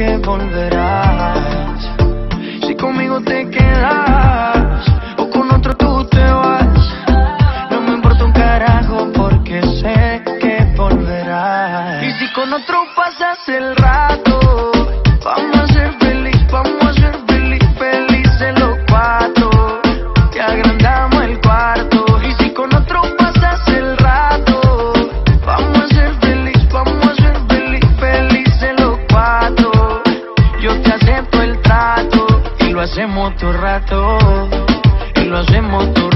que volverás. Si conmigo te quedas o con otro tú te vas, no me importa un carajo porque sé que volverás. Y si con otro pasas el rato, vamos a ser felices los cuatro. Te agrandamos el cuarto. Y si con otro pasas el rato, vamos a ser felices los cuatro. Yo te acepto el trato y lo hacemos todo rato, y lo hacemos todo.